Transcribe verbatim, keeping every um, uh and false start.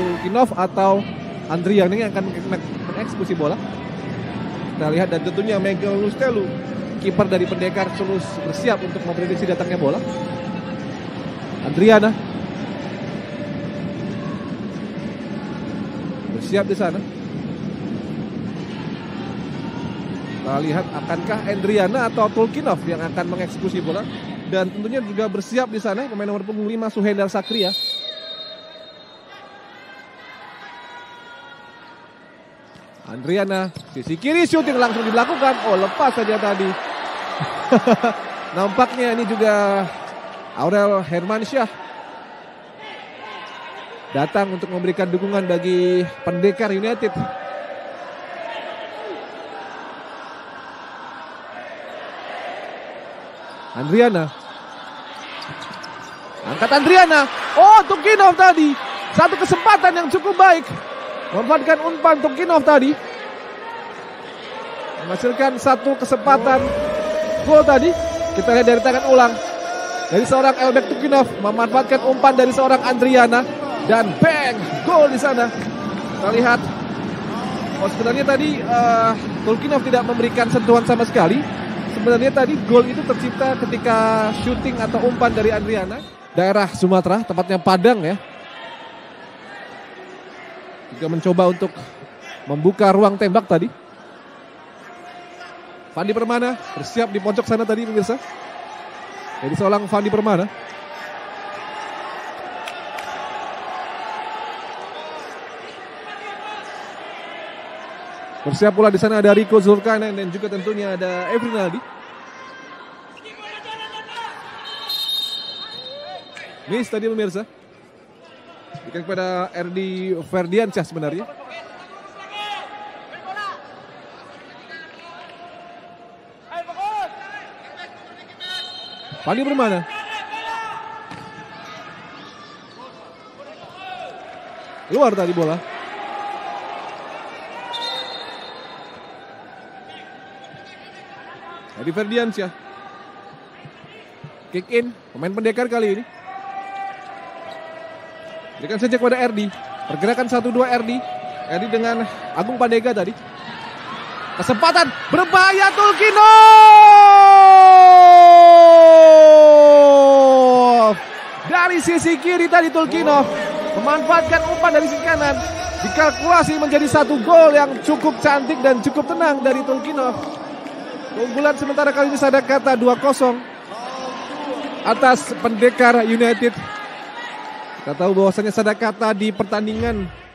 Tulkinov atau Andrian yang akan mengeksekusi bola. Kita lihat dan tentunya Miguel Lustelu, kiper dari Pendekar, terus bersiap untuk memprediksi datangnya bola. Andriana bersiap di sana. Kita lihat akankah Andriana atau Tulkinov yang akan mengeksekusi bola. Dan tentunya juga bersiap di sana pemain nomor punggung lima Suhendar Sakria. Andriana, sisi kiri, syuting langsung dilakukan. Oh, lepas saja tadi. Nampaknya ini juga Aurel Hermansyah datang untuk memberikan dukungan bagi Pendekar United. Andriana, angkat Andriana. Oh, Tulkinov tadi, satu kesempatan yang cukup baik, memanfaatkan umpan Tulkinov tadi, menghasilkan satu kesempatan gol tadi. Kita lihat dari tangan ulang dari seorang Elbek Tulkinov, memanfaatkan umpan dari seorang Andriana, dan bang, gol di sana. Kita lihat, oh sebenarnya tadi uh, Tulkinov tidak memberikan sentuhan sama sekali. Sebenarnya tadi gol itu tercipta ketika syuting atau umpan dari Andriana. Daerah Sumatera, tepatnya Padang ya. Juga mencoba untuk membuka ruang tembak tadi. Fandi Permana bersiap di pojok sana tadi pemirsa. Jadi seorang Fandi Permana. Bersiap pula di sana ada Rico Zulkarnain dan juga tentunya ada Evrinaldi. Miss tadi pemirsa. Berikan kepada Erdi Ferdiansyah sebenarnya. Fandi Permana. Luar tadi bola. Erdi Ferdiansyah. Kick in, pemain Pendekar kali ini. Berikan saja kepada Erdi. Pergerakan satu dua Erdi. Erdi dengan Agung Pandega tadi. Kesempatan berbahaya Tulkinov. Dari sisi kiri tadi Tulkinov memanfaatkan umpan dari sisi kanan. Dikalkulasi menjadi satu gol yang cukup cantik dan cukup tenang dari Tulkinov. Keunggulan sementara kali ini Sadakata dua kosong atas Pendekar United. Kita tahu bahwasanya Sadakata di pertandingan